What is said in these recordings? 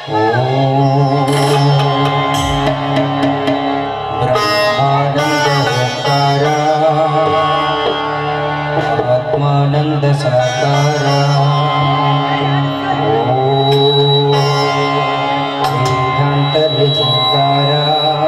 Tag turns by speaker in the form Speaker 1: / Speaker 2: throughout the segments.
Speaker 1: आत्मानंद साकारा वेदांतर्य चिंकारा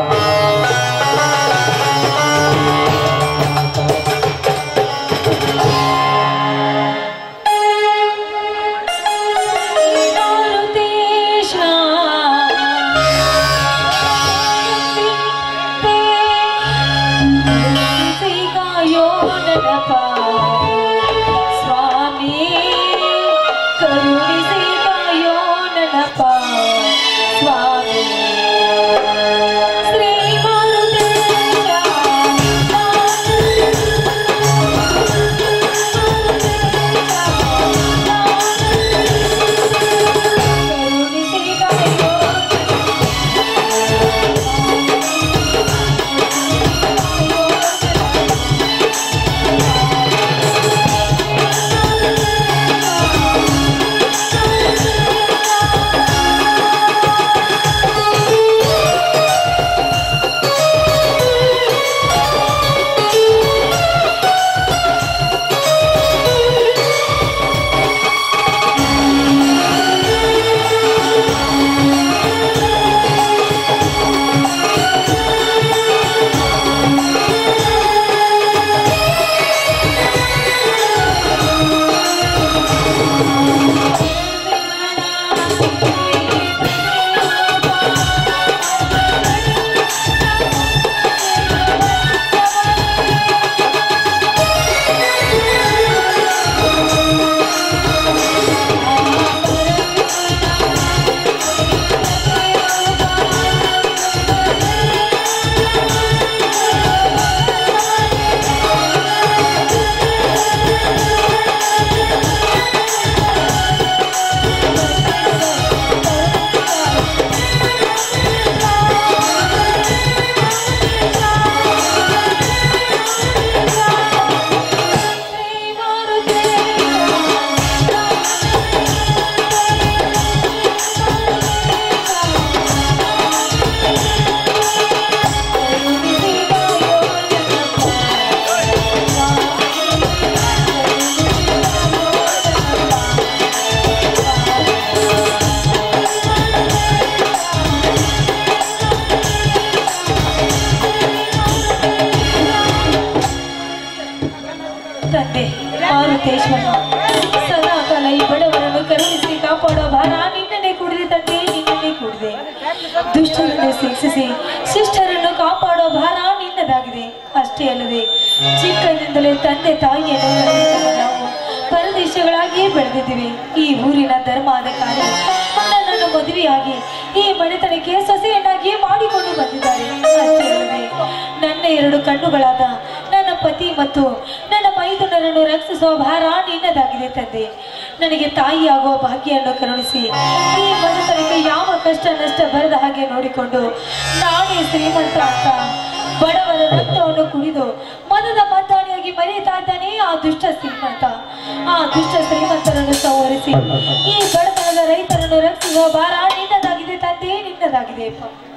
Speaker 2: ದುಷ್ಟರನ್ನು ಶಿಕ್ಷಿಸಿ ಶಿಷ್ಟರನ್ನು ಕಾಪಾಡೋ ಭಾರ ನಿನ್ನದಾಗಿದೆ. ಅಷ್ಟೇ ಅಲ್ಲದೆ ಚಿಕ್ಕಂದಿಂದಲೇ ತಂದೆ ತಾಯಿಯನ್ನು ನಾವು ಪರದೇಶಗಳಾಗಿಯೇ ಬೆಳೆದಿದ್ದೀವಿ. ಈ ಊರಿನ ಧರ್ಮಾಧಿಕಾರಿ ನನ್ನನ್ನು ಮದುವೆಯಾಗಿ ಈ ಮನೆತನಕ್ಕೆ ಸೊಸೆಯನ್ನಾಗಿ ಮಾಡಿಕೊಂಡು ಬಂದಿದ್ದಾರೆ. ಅಷ್ಟೇ ಅಲ್ಲದೆ ನನ್ನ ಎರಡು ಕಣ್ಣುಗಳಾದ ನನ್ನ ಪತಿ ಮತ್ತು ನನ್ನ ಮೈದುನರನ್ನು ರಕ್ಷಿಸುವ ಭಾರ ನಿನ್ನದಾಗಿದೆ ತಂದೆ. ನನಗೆ ತಾಯಿಯಾಗುವ ಭಾಗ್ಯವನ್ನು ಕರುಣಿಸಿ ಈ ಮನೆತನಕ್ಕೆ ಯಾವ ಕಷ್ಟ ನಷ್ಟ ಬರದ ಹಾಗೆ ನೋಡಿಕೊಂಡು ನಾನೇ ಶ್ರೀಮಂತ ಅಂತ ಬಡವರ ರಕ್ತವನ್ನು ಕುಡಿದು ಮನದ ಮದ್ದಾಣಿಯಾಗಿ ಮರೆಯುತ್ತಾ ಇದ್ದಾನೆ ಆ ದುಷ್ಟ ಶ್ರೀಮಂತ. ಆ ದುಷ್ಟ ಶ್ರೀಮಂತರನ್ನು ಸಂಹರಿಸಿ ಈ ಬಡತನದ ರೈತರನ್ನು ರಕ್ಷಿಸುವ ಭಾರ ನಿನ್ನದಾಗಿದೆ ತಂದೆ, ನಿನ್ನದಾಗಿದೆ.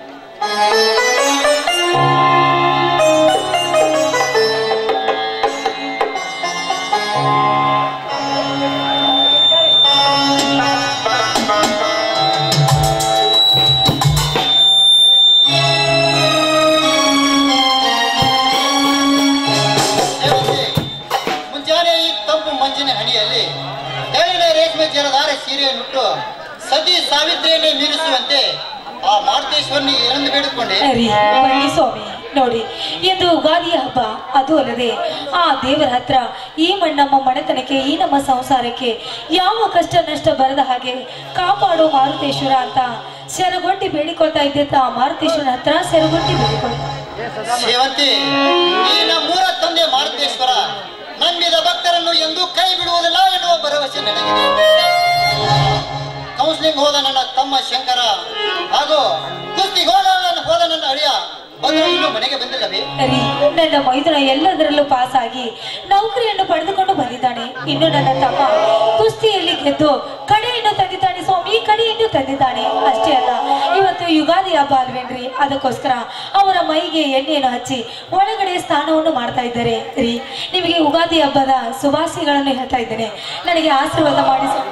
Speaker 3: ಸೀರೆಯನ್ನುಟ್ಟು ಸತಿ ಸಾವಿತ್ರಿಯನ್ನೇ ಮೀರಿಸುವಂತೆ ಆ ಮಾರುತೇಶ್ವರನಿ ಎಂದು ಬೇಡಿಕೊಂಡೆ.
Speaker 2: ಸ್ವಾಮಿ ನೋಡಿ, ಎಂದು ಯುಗಾದಿಯ ಹಬ್ಬ, ಅದು ಅಲ್ಲದೆ ಆ ದೇವರ ಹತ್ರ ಈ ನಮ್ಮ ಮನೆತನಕ್ಕೆ ಈ ನಮ್ಮ ಸಂಸಾರಕ್ಕೆ ಯಾವ ಕಷ್ಟ ನಷ್ಟ ಬರದ ಹಾಗೆ ಕಾಪಾಡೋ ಮಾರುತೇಶ್ವರ ಅಂತ ಸೆರಗೊಟ್ಟಿ ಬೇಡಿಕೊಳ್ತಾ ಇದ್ದೆ. ಆ ಮಾರುತೇಶ್ವರನ ಹತ್ರ ಸೆರಗೊಟ್ಟಿ ಬೇಡಿಕೊಳ್ತಾ
Speaker 3: ಸೇವಂತಿ, ಈ ನಮ್ಮೂರ ತಂದೆ ಮಾರುತೇಶ್ವರ ನಂಬಿದ ಭಕ್ತರನ್ನು ಎಂದು ಕೈ ಬಿಡುವುದಿಲ್ಲ ಎನ್ನುವ ಭರವಸೆ ನನಗಿದೆ. ಕೌನ್ಸಿಲಿಂಗ್ ಹೋದ ನನ್ನ ತಮ್ಮ ಶಂಕರ ಹಾಗೂ ಕುಸ್ತಿಗೆ ಹೋದ ನನ್ನ ಅಳಿಯ ಇನ್ನೂ ಮನೆಗೆ ಬಂದಿಲ್ಲವೇ?
Speaker 2: ನನ್ನ ಮೈದುನ ಎಲ್ಲದರಲ್ಲೂ ಪಾಸ್ ಆಗಿ ನೌಕರಿಯನ್ನು ಪಡೆದುಕೊಂಡು ಬಂದಿದ್ದಾನೆ. ಇನ್ನು ನನ್ನ ತಮ್ಮ ಕುಸ್ತಿಯಲ್ಲಿ ಗೆದ್ದು ಕಡೆಯನ್ನು ತಂದಿದ್ದಾನೆ ಸ್ವಾಮಿ, ಕಡೆಯನ್ನು ಎಂದು ತಂದಿದ್ದಾನೆ. ಅಷ್ಟೇ ಅಲ್ಲ, ಇವತ್ತು ಯುಗಾದಿ ಹಬ್ಬ ಅಲ್ವೇನ್ರಿ, ಅದಕ್ಕೋಸ್ಕರ ಅವರ ಮೈಗೆ ಎಣ್ಣೆಯನ್ನು ಹಚ್ಚಿ ಒಳಗಡೆ ಸ್ನಾನವನ್ನು ಮಾಡ್ತಾ ಇದ್ದಾರೆ ರೀ. ನಿಮಗೆ ಯುಗಾದಿ ಹಬ್ಬದ ಶುಭಾಶಯಗಳನ್ನು ಹೇಳ್ತಾ ಇದ್ದೇನೆ, ನನಗೆ ಆಶೀರ್ವಾದ ಮಾಡಿಸಿ.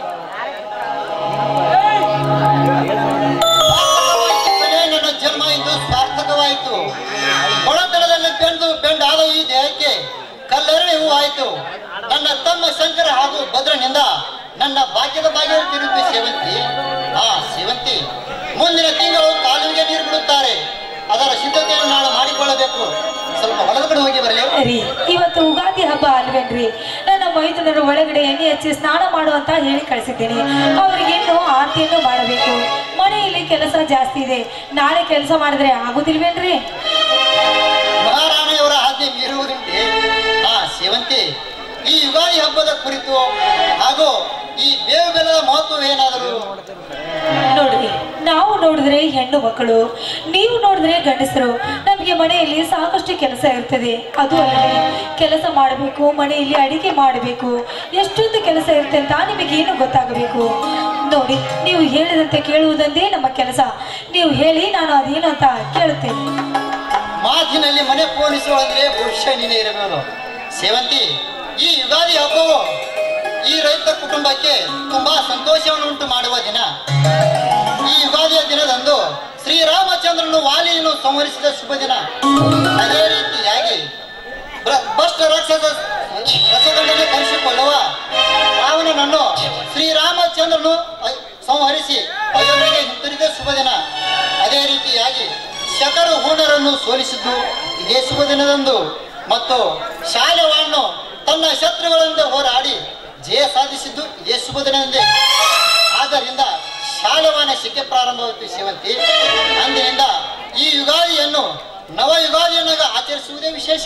Speaker 3: ನನ್ನ ಜನ್ಮ ಇಂದು ಸಾರ್ಥಕವಾಯಿತು. ಒಳತನದಲ್ಲಿ ಬೆಂಡಾದ ಈ ದೇಹಕ್ಕೆ ಕಲ್ಲರಳಿ ಹೂ ಆಯಿತು. ನನ್ನ ತಮ್ಮ ಶಂಕರ ಹಾಗೂ ಭದ್ರನಿಂದ ನನ್ನ ಭಾಗ್ಯದ ಭಾಗ್ಯ ತಿರುಗಿ ಸೇವಂತಿ. ಸೇವಂತಿ ಮುಂದಿನ ತಿಂಗಳು ಕಾಲುವಿಗೆ ನೀರು ಬಿಡುತ್ತಾರೆ. ಅದರ ಸಿದ್ಧತೆಯನ್ನು ನಾನು ಮಾಡಿಕೊಳ್ಳಬೇಕು. ಸ್ವಲ್ಪ ಹೊಲಗಡೆ ಹೋಗಿ ಬರಲಿ
Speaker 2: ರೀ. ಇವತ್ತು ಯುಗಾದಿ ಹಬ್ಬ ಅಲ್ವೇನ್ರಿ, ನನ್ನ ಮೈದುನರು ಒಳಗಡೆ ಎಣ್ಣೆ ಹಚ್ಚಿ ಸ್ನಾನ ಮಾಡುವಂತ ಹೇಳಿ ಕಳಿಸಿದ್ದೇನೆ. ಅವರಿಗೆ ಇನ್ನು ಆರತಿಯನ್ನು ಮಾಡಬೇಕು. ಮನೆಯಲ್ಲಿ ಕೆಲಸ ಜಾಸ್ತಿ ಇದೆ, ನಾಳೆ ಕೆಲಸ ಮಾಡಿದ್ರೆ ಆಗುದಿಲ್ವೇನ್ರಿ?
Speaker 3: ಮಹಾರಾಣಿಯವರ ಆಜ್ಞೆ ಮೀರುವುದುಂಟೆ. ಸೇವಂತಿ, ಈ ಯುಗಾದಿ ಹಬ್ಬದ ಕುರಿತು ಹಾಗೂ ಈ ಬೇವು ಬೆಲ್ಲದ ಮಹತ್ವ ಏನಾದರೂ?
Speaker 2: ನೋಡ್ರಿ, ನಾವು ನೋಡಿದ್ರೆ ಹೆಣ್ಣು ಮಕ್ಕಳು, ನೀವು ನೋಡಿದ್ರೆ ಗಂಡಸರು. ನಮಗೆ ಮನೆಯಲ್ಲಿ ಸಾಕಷ್ಟು ಕೆಲಸ ಇರ್ತದೆ. ಅದು ಅಲ್ಲದೆ ಕೆಲಸ ಮಾಡಬೇಕು, ಮನೆಯಲ್ಲಿ ಅಡಿಗೆ ಮಾಡಬೇಕು, ಎಷ್ಟೊಂದು ಕೆಲಸ ಇರುತ್ತೆ ಅಂತ ನಿಮಗೇನು ಗೊತ್ತಾಗಬೇಕು? ನೋಡಿ, ನೀವು ಹೇಳಿದಂತೆ ಕೇಳುವುದಂದೇ ನಮ್ಮ ಕೆಲಸ. ನೀವು ಹೇಳಿ, ನಾನು ಅದೇನು ಅಂತ ಕೇಳುತ್ತೇನೆ.
Speaker 3: ಮಾತಿನಲ್ಲಿ ಮನೆ ಪೋಣಿಸುವಂದ್ರೆ ಬಹುಶಃ ನೀನೇ ಇರಬಹುದು. ಸೇವಂತಿ, ಈ ಯುಗಾದಿ ಹಬ್ಬವು ಈ ರೈತ ಕುಟುಂಬಕ್ಕೆ ತುಂಬಾ ಸಂತೋಷವನ್ನು ಉಂಟು ಮಾಡುವ ದಿನ. ಈ ಯುಗಾದಿಯ ದಿನದಂದು ಶ್ರೀರಾಮಚಂದ್ರನು ವಾಲಿಯನ್ನು ಸಂಹರಿಸಿದ ಶುಭ ದಿನ. ಅದೇ ರೀತಿಯಾಗಿ ಭ್ರಷ್ಟ ರಸದಂಡನೆ ಕರೆಸಿಕೊಳ್ಳುವ ರಾವಣನನ್ನು ಶ್ರೀರಾಮಚಂದ್ರನು ಸಂಹರಿಸಿ ಅಯೋಧ್ಯೆಗೆ ಹಿಂತಿರುಗಿದ ಶುಭ ದಿನ. ಅದೇ ರೀತಿಯಾಗಿ ಶಕರು ಹೂಣರನ್ನು ಸೋಲಿಸಿದ್ದು ಇದೇ ಶುಭ ದಿನದಂದು. ಮತ್ತು ಶಾಲೆವನ್ನು ತನ್ನ ಶತ್ರುಗಳಿಂದ ಹೋರಾಡಿ ಜಯ ಸಾಧಿಸಿದ್ದು ಇದೇ ಶುಭ ದಿನದಂದೇ. ಆದ್ದರಿಂದ ಶಾಲೆವಾನ ಶಿಕೆ ಪ್ರಾರಂಭವಾಯಿತು. ಸೇವಂತಿ, ಅಂದಿನಿಂದ ಈ ಯುಗಾದಿಯನ್ನು ನವ ಯುಗಾದಿಯನ್ನಾಗ ಆಚರಿಸುವುದೇ ವಿಶೇಷ.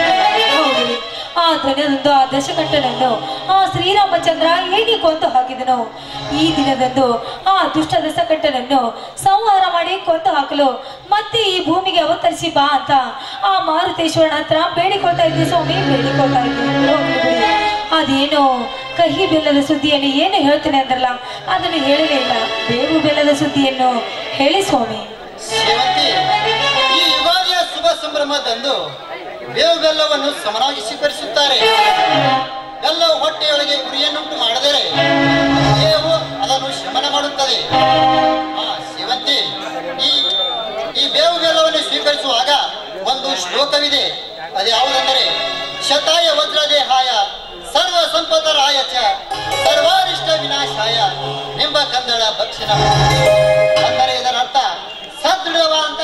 Speaker 2: ಆ ದಿನದಂದು ಆ ದಶಕಂಠನನ್ನು ಆ ಶ್ರೀರಾಮಚಂದ್ರ ಹೇಗೆ ಕೊಂದು ಹಾಕಿದನು, ಈ ದಿನದಂದು ಆ ದುಷ್ಟ ದಶಕಂಠನನ್ನು ಸಂಹಾರ ಮಾಡಿ ಕೊಂದು ಹಾಕಲು ಮತ್ತೆ ಈ ಭೂಮಿಗೆ ಅವತರಿಸಿ ಬಾ ಅಂತ ಆ ಮಾರುತೇಶ್ವರನ ಹತ್ರ ಬೇಡಿಕೊಳ್ತಾ ಇದ್ದೆ ಸ್ವಾಮಿ, ಬೇಡಿಕೊಳ್ತಾ ಇದ್ದೆ. ಅದೇನೋ ಕಹಿ ಬೆಲ್ಲದ ಸುದ್ದಿಯನ್ನು ಏನು ಹೇಳ್ತೇನೆ ಅಂದ್ರಲ್ಲ, ಅದನ್ನು ಹೇಳಲೇ ಇಲ್ಲ. ಬೇವು ಬೆಲ್ಲದ ಸುದ್ದಿಯನ್ನು ಹೇಳಿ ಸ್ವಾಮಿ.
Speaker 3: ಸೇವಂತಿ, ಈ ಯುಗಾದಿಯ ಶುಭ ಸಂಭ್ರಮದಂದು ಬೇವು ಬೆಲ್ಲವನ್ನು ಸಮನಾಗಿ ಸ್ವೀಕರಿಸುತ್ತಾರೆ. ಬೆಲ್ಲವು ಹೊಟ್ಟೆಯೊಳಗೆ ಉರಿಯನ್ನುಂಟು ಮಾಡಿದರೆ ದೇಹವು ಅದನ್ನು ಶಮನ ಮಾಡುತ್ತದೆ. ಸೇವಂತಿ, ಈ ಬೇವು ಬೆಲ್ಲವನ್ನು ಸ್ವೀಕರಿಸುವಾಗ ಒಂದು ಶ್ಲೋಕವಿದೆ. ಅದು ಯಾವುದೆಂದರೆ, ಶತಾಯ ವಜ್ರದೇಹಾಯ ಸರ್ವ ಸಂಪದರಾಯ ಚ ಸರ್ವಾರಿಷ್ಟ ವಿನಾಶಾಯ ನಿಂಬ ಕಂದಳ ಭಕ್ಷಣ. ಅಂದರೆ ಇದರ ಅರ್ಥ ಸದೃಢವಾದಂತಹ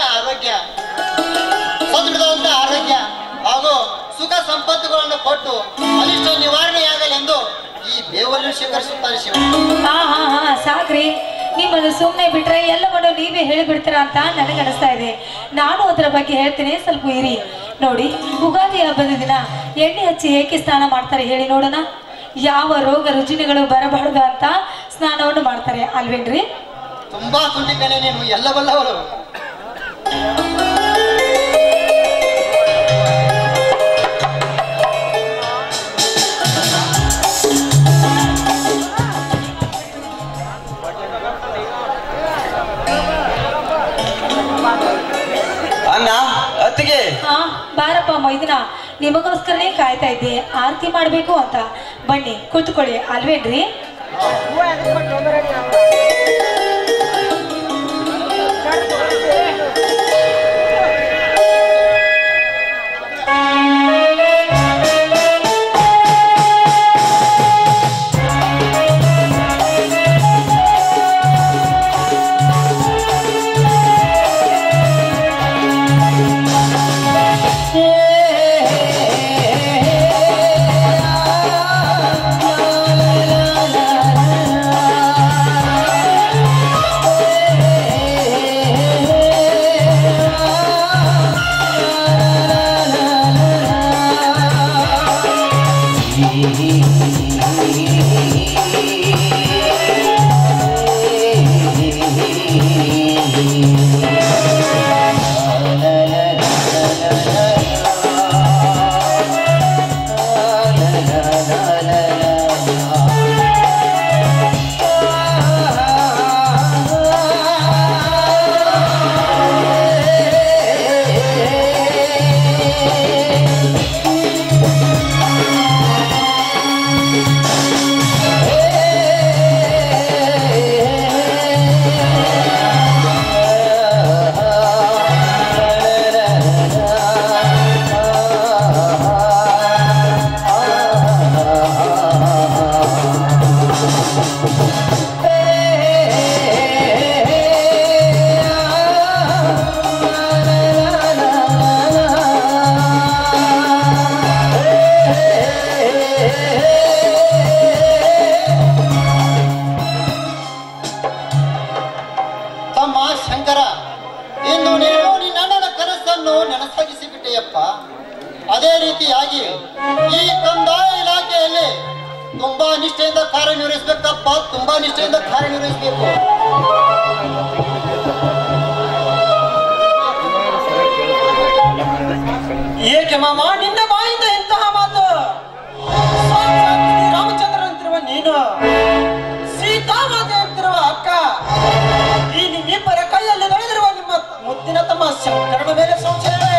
Speaker 3: ಆರೋಗ್ಯ ಹಾಗೂ ಸುಖ ಸಂಪತ್ತುಗಳನ್ನು ಕೊಟ್ಟು ಅನಿಷ್ಟ ನಿವಾರಣೆಯಾಗಲೆಂದು ಈ ಬೇವನ್ನು ಸ್ವೀಕರಿಸುತ್ತಾರೆ.
Speaker 2: ಸಾಕ್ರಿ, ನಿಮ್ಮನ್ನು ಸುಮ್ಮನೆ ಬಿಟ್ರೆ ಎಲ್ಲವನ್ನು ನೀವೇ ಹೇಳಿಬಿಡ್ತೀರಾ ಅಂತ ನನಗನಿಸ್ತಾ ಇದೆ. ನಾನು ಅದರ ಬಗ್ಗೆ ಹೇಳ್ತೀನಿ, ಸ್ವಲ್ಪ ಇರಿ. ನೋಡಿ, ಯುಗಾದಿ ಹಬ್ಬದ ದಿನ ಎಣ್ಣೆ ಹಚ್ಚಿ ಏಕೆ ಸ್ನಾನ ಮಾಡ್ತಾರೆ ಹೇಳಿ ನೋಡೋಣ. ಯಾವ ರೋಗ ರುಜಿನಗಳು ಬರಬಾರದು ಅಂತ ಸ್ನಾನವನ್ನು ಮಾಡ್ತಾರೆ ಅಲ್ವೇನ್ರಿ?
Speaker 3: ತುಂಬಾ ತುಂಡಿಕನೆ ನೀನು, ಎಲ್ಲ ಬಲ್ಲವರು.
Speaker 1: ಅಣ್ಣ ಅತ್ತಿಗೆ.
Speaker 2: ಬಾರಪ್ಪ ಮೈದಿನ, ನಿಮಗೋಸ್ಕರನೇ ಕಾಯ್ತಾ ಇದ್ದೆ, ಆರತಿ ಮಾಡಬೇಕು ಅಂತ. ಬನ್ನಿ ಕೂತ್ಕೊಳ್ಳಿ ಅಲ್ವೇನ್ರಿ?
Speaker 3: ತಮ್ಮ ಶಂಕರ, ಇಂದು ನೀನು ನಿನ್ನ ಕನಸನ್ನು ನನಸಾಗಿಸಿಬಿಟ್ಟೆಯಪ್ಪ. ಅದೇ ರೀತಿಯಾಗಿ ಈ ಕಂದಾಯ ಇಲಾಖೆಯಲ್ಲಿ ತುಂಬಾ ನಿಷ್ಠೆಯಿಂದ ಕಾರ್ಯನಿರ್ವಹಿಸಬೇಕಪ್ಪ, ತುಂಬಾ ನಿಷ್ಠೆಯಿಂದ ಕಾರ್ಯನಿರ್ವಹಿಸಬೇಕು.
Speaker 1: ಏಕೆ ಮಾಮ ನಿನ್ನ ಬಾಯಿಂದ ಇಂತಹ ಮಾತು? ರಾಮಚಂದ್ರನಂತಿರುವ ನೀನು, ಸೀತಾಮಾತೆ ಅಂತಿರುವ ಅಕ್ಕ, ಈ ನಿಮ್ಮಿಬ್ಬರ ಕೈಯಲ್ಲಿ ನಡೆದಿರುವ ನಿಮ್ಮ ಮುದ್ದಿನ ತಮ್ಮ ಶಂಕರನ ಮೇಲೆ ಸಂಶಯವೇ?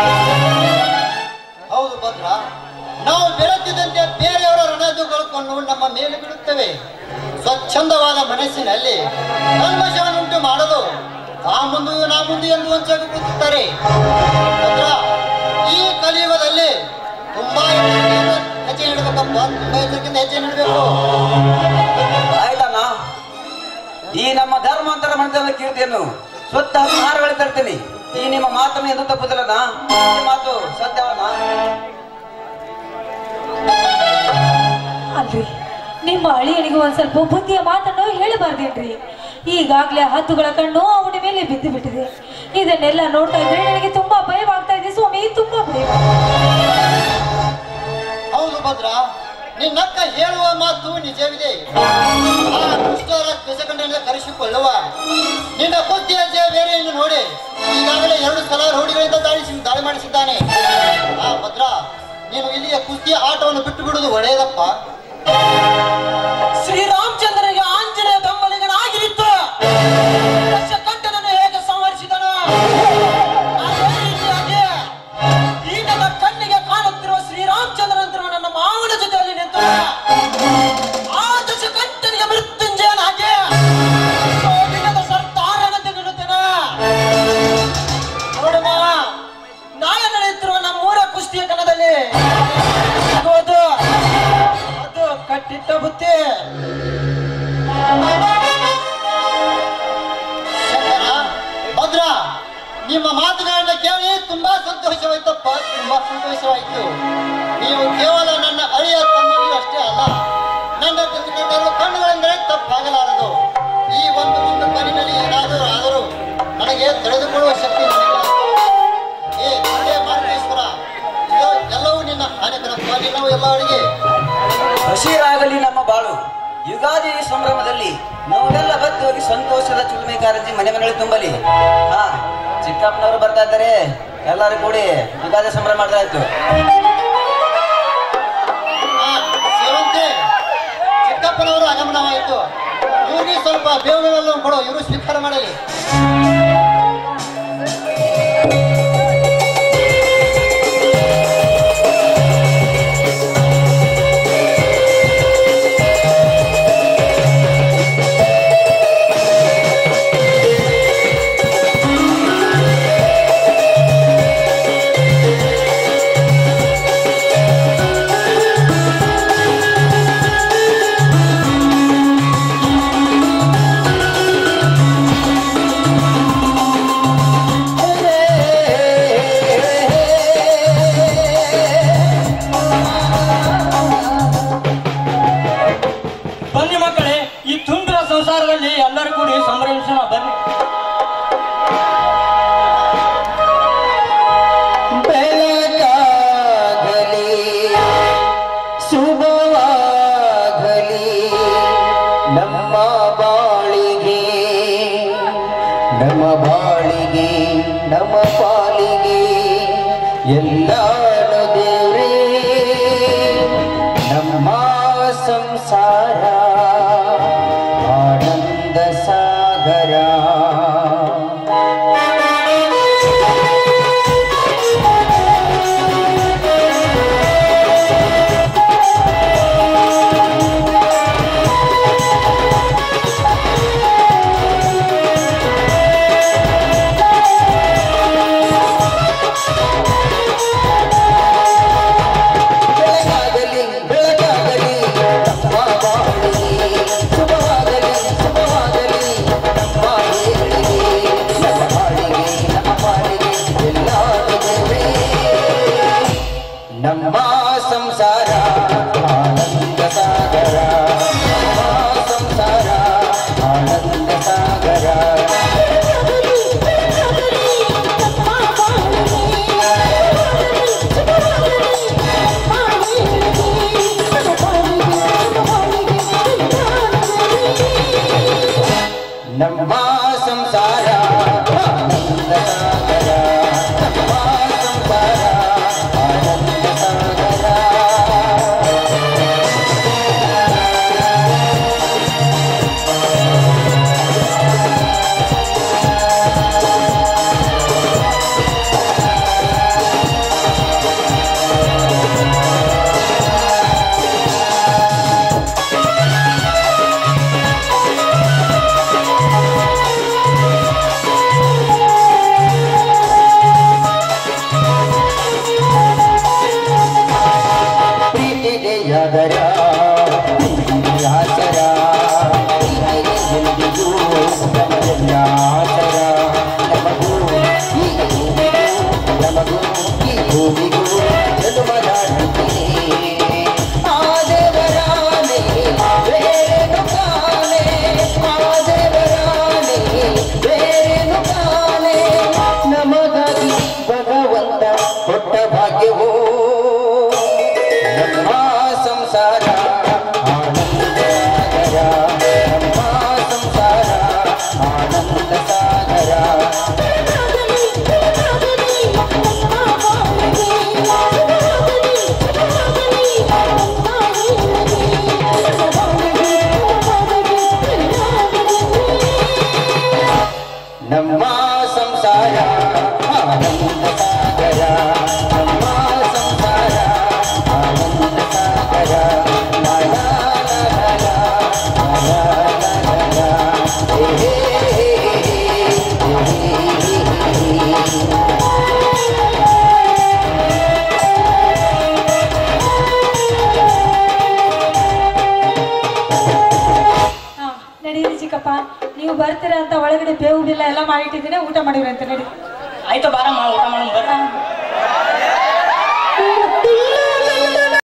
Speaker 3: ಹೌದು ಭದ್ರ, ನಾವು ಬೆಳೆದಿದ್ದಂತೆ ಬೇರೆಯವರ ರಣದುಗಳನ್ನು ನಮ್ಮ ಮೇಲೆ ಬಿಡುತ್ತವೆ. ಸ್ವಚ್ಛಂದವಾದ ಮನಸ್ಸಿನಲ್ಲಿ ಕಲ್ಮಶವನ್ನುಂಟು ಮಾಡಲು ನಾ ಮುಂದೆ ಎಂದು ವಂಚಕಗೊಳಿಸುತ್ತಾರೆ. ಭದ್ರ, ಈ ಕಲಿಯುಗದಲ್ಲಿ ತುಂಬಾ ಹೆಜ್ಜೆ ನೀಡಬೇಕಪ್ಪ, ತುಂಬಾ ಎಚ್ಚರಿಕೆಯಿಂದ ಹೆಜ್ಜೆ ನೀಡಬೇಕು.
Speaker 1: ಆಯ್ತಣ್ಣ, ಈ ನಮ್ಮ ಧರ್ಮಾಂತರ ಮಂಡಲದ ಕೀರ್ತಿಯನ್ನು ಸ್ವತಃ ಹಾರಗಳಿಗೆ ತರ್ತೀನಿ. ಈ ನಿಮ್ಮ ಮಾತನ್ನು ಎಂದು ತಪ್ಪುದಿಲ್ಲಣ್ಣ, ಈ ಮಾತು ಸತ್ಯವಣ್ಣ.
Speaker 2: ಅಲ್ರಿ, ನಿಮ್ಮ ಅಳಿಯನಿಗೆ ಒಂದ್ ಸ್ವಲ್ಪ ಬುದ್ಧಿಯ ಮಾತನ್ನು ಹೇಳಬಾರ್ದೇನ್ರಿ? ಈಗಾಗ್ಲೇ ಹದ್ದುಗಳ ಕಣ್ಣು ಅವನ ಮೇಲೆ ಬಿದ್ದು ಬಿಟ್ಟಿದೆ. ಇದನ್ನೆಲ್ಲ ನೋಡ್ತಾ ಇದ್ರೆ ನನಗೆ ತುಂಬಾ ಭಯವಾಗ್ತಾ ಇದೆ ಸ್ವಾಮಿ, ತುಂಬಾ ಭಯ.
Speaker 3: ಹೌದು ಭದ್ರ, ನಿನ್ನಕ್ಕ ಹೇಳುವ ಮಾತು ನಿಜವಿದೆ. ಆ ದುಷ್ಟರ ಕೃಷಕಂಡನಿಂದ ಕರೆಸಿಕೊಳ್ಳುವ ನಿನ್ನ ಬುದ್ಧಿಯ ಬೇರೆಯನ್ನು ನೋಡಿ ಈಗಾಗಲೇ 2 ಸಲ ರೌಡಿಗಳಿಂದ ದಾಳಿ ಮಾಡಿಸಿದ್ದಾನೆ. ಆ ಭದ್ರ, ನೀನು ಇಲ್ಲಿಯ ಕುಸ್ತಿಯ ಆಟವನ್ನು ಬಿಟ್ಟು ಬಿಡುವುದು ಒಳ್ಳೆಯದಪ್ಪ.
Speaker 1: ಶ್ರೀರಾಮಚಂದ್ರನಿಗೆ ಆಂಜನೇಯ ಬೆಂಬಲಿಗನಾಗಿತ್ತು. ಕಂಠನನ್ನು ಹೇಗೆ ಸಂಹರಿಸಿದನು, ಅದೇ ರೀತಿಯಾಗಿ ಈ ನನ್ನ ಕಣ್ಣಿಗೆ ಕಾಣುತ್ತಿರುವ ಶ್ರೀರಾಮಚಂದ್ರನಂತಿರುವ ನನ್ನ ಮಾವನ ಜೊತೆಯಲ್ಲಿ ನಿಂತು ಆ ದಶಕಂಠನಿಗೆ ಮೃತ್ಯುಂಜಯನಾಗಿ ಸರ್ದಾರನಂತೆ ನಿಲ್ಲುತ್ತೇನೆ. ನೋಡು ಮಾವ, ನಾಳೆ ನಡೆಯುತ್ತಿರುವ ನಮ್ಮೂರ ಕುಸ್ತಿಯ ಕಣದಲ್ಲಿ ಅದು ಕಟ್ಟಿಟ್ಟ ಬುತ್ತಿ.
Speaker 3: ಶಂಕರ, ಭದ್ರ, ನಿಮ್ಮ ಮಾತುಗಳನ್ನ ಕೇಳಿ ತುಂಬಾ ಸಂತೋಷವಾಯ್ತಪ್ಪ, ತುಂಬಾ ಸಂತೋಷವಾಯ್ತು. ನೀವು ಕೇವಲ ನನ್ನ ಅಳಿಯ ತಮ್ಮನಿಗೆ ಅಷ್ಟೇ ಅಲ್ಲ, ನನ್ನ ಕಣ್ಣುಗಳೆಂದರೆ ತಪ್ಪಾಗಲಾರದು. ಈ ಒಂದು ಕಣ್ಣಿನಲ್ಲಿ ಏನಾದರೂ ಆದರೂ ನನಗೆ ತಡೆದುಕೊಳ್ಳುವ ಶಕ್ತಿ ನನಗೆ. ಮಾರ್ಗೇಶ್ವರ, ಇದು ಎಲ್ಲವೂ ನಿನ್ನ ಹಾನಿಕರಪ್ಪ, ನಿನ್ನವು ಎಲ್ಲವರಿಗೆ
Speaker 1: ಹಸಿರಾಗಲಿ ನಮ್ಮ ಬಾಳು. ಯುಗಾದಿ ಸಂಭ್ರಮದಲ್ಲಿ ನಾವೆಲ್ಲ ಬದ್ದು ಹೋಗಿ ಸಂತೋಷದ ಚುಲ್ಮೆ ಕಾರಂಜಿ ಮನೆಗಳಲ್ಲಿ ತುಂಬಲಿ. ಹಾ, ಚಿಕ್ಕಪ್ಪನವರು ಬರ್ತಾ ಇದ್ದಾರೆ, ಎಲ್ಲರೂ ಕೂಡಿ ಯುಗಾದಿ ಸಂಭ್ರಮ ಮಾಡಿದ್ರಾಯ್ತು.
Speaker 3: ಸೇವಂತಿ, ಚಿಕ್ಕಪ್ಪನವರು ಆಗಮನವಾಯಿತು. ಇವ್ರಿಗೆ ಸ್ವಲ್ಪ ಬೇವುಗಳನ್ನು ಕೊಡು, ಇವರು ಸ್ವೀಕಾರ ಮಾಡಲಿ.
Speaker 1: ಎಲ್ಲರೂ ಕೂಡಿ ಸಂಭ್ರಮಿಸೋಣ ಬನ್ನಿ. ಬೆಳಗಾಗಲಿ ಶುಭವಾಗಲಿ ನಮ್ಮ ಬಾಳಿಗೆ, ನಮ್ಮ ಬಾಳಿಗೆ, ನಮ್ಮ ಪಾಲಿಗೆ ಎಲ್ಲಾನು ದೇವ್ರೇ ನಮ್ಮ ಸಂಸಾರ ಆನಂದ ಸಾಗರ. ಶುಭವಾಗಲಿ, ಶುಭವಾಗಲಿ, ನಮ್ಮ ಸಂಸಾರ ಆನಂದ ಸಾಗರ, ನಮ್ಮ ಸಂಸಾರ ಆನಂದ ಸಾಗರ. ಪ್ರೀತಿಗೆಯಾದರ ಆಸರ, ಪ್ರೀತಿಗೆ ಎಂದಿಗೂ ನಮಗೆಲ್ಲಾಸರ. ನಮಗೂ ಈ ಭೂಮಿಗೂ ನಮಗೂ ಈ ಭೂಮಿಗೂ ಜನ್ಮದಾಟಿದ್ದೀನಿ. ಆ ದೇವರಾನೆ ಬೇರೇನು ಕಾಣೆ, ಆ ದೇವರಾನೆ ಬೇರೇನು ಕಾಣೆ. ನಮಗಾಗಿ ಭಗವಂತ ಕೊಟ್ಟ ಭಾಗ್ಯವೋ ನಮ್ಮ ಸಂಸಾರ ಆನಂದ ಸಾಗರ, ನಮ್ಮ ಸಂಸಾರ ಆನಂದ ಸಾಗರ. ನಮ್ಮ ಸಂಸಾರ ಆನಂದ ಸಾಗರ, ನಮ್ಮ ಸಂಸಾರ ಆನಂದ ಸಾಗರ. ಲಾ ಲಾ ಲಾ ಲಾ ಲಾ ಲಾ ಲಾ ಹೇ ಹೇ ಹೇ
Speaker 2: ಹಾ ನಡೀರಿ ಚಿಕ್ಕಪ್ಪ, ನೀವು ಬರ್ತೀರಾ ಅಂತ ಒಳಗಡೆ ಬೇವು ಬೆಲ್ಲ ಎಲ್ಲ ಮಾಡಿಟ್ಟಿದ್ದೀನಿ, ಊಟ ಮಾಡಿವ್ರಿ ಅಂತ ನಡಿ.
Speaker 4: ಆಯ್ತು ಬಾರಮ್ಮ, ಊಟ ಮಾಡೋಣ.